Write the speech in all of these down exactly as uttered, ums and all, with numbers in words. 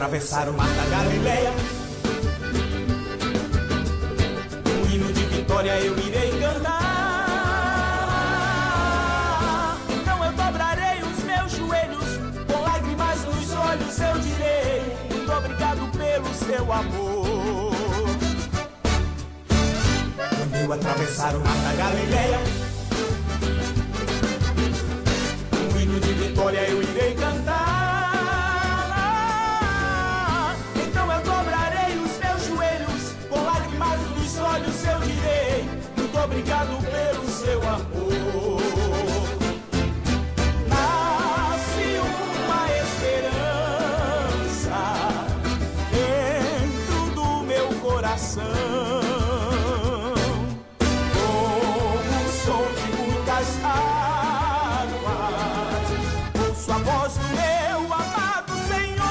atravessar o mar da Galileia, um hino de vitória eu irei cantar. Então eu dobrarei os meus joelhos, com lágrimas nos olhos eu direi: muito obrigado pelo seu amor. Quando eu atravessar o mar da Galileia, um hino de vitória eu irei cantar. Então eu dobrarei os meus joelhos, com lágrimas nos olhos eu direi: muito obrigado pelo seu amor. Nasce uma esperança dentro do meu coração, a voz do meu amado Senhor.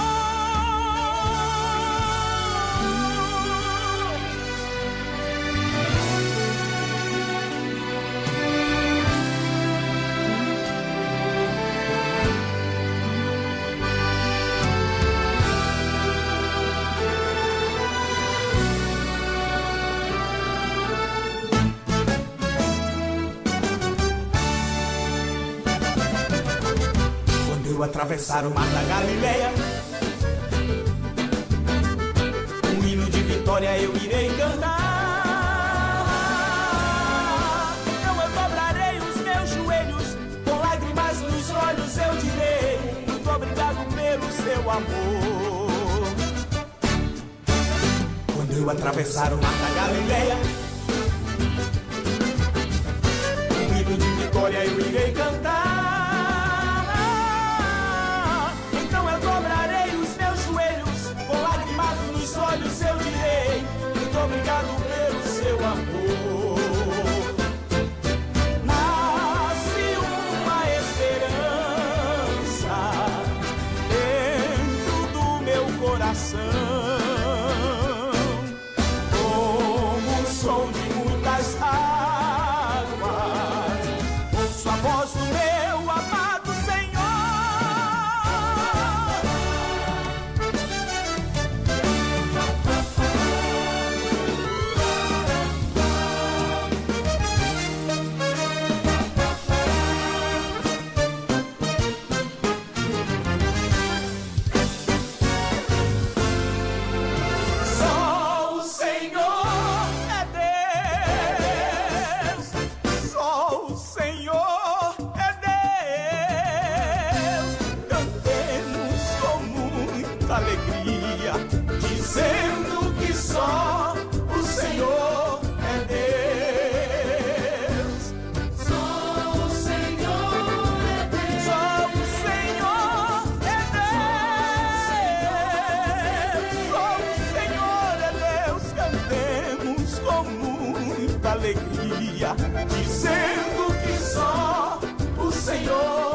Eu atravessar o mar da Galileia, um hino de vitória eu irei cantar. Então eu dobrarei os meus joelhos, com lágrimas nos olhos eu direi: muito obrigado pelo seu amor. Quando eu atravessar o mar da Galileia, um hino de vitória eu irei cantar. Olhos eu direi: muito obrigado pelo seu amor. Nasce uma esperança dentro do meu coração, como o som de muitas águas, ouço a voz do meu amado Senhor. Alegria, dizendo que só o Senhor é Deus. Só o Senhor é Deus. Só o Senhor é Deus. Só o Senhor é Deus. Cantemos com muita alegria, dizendo que só o Senhor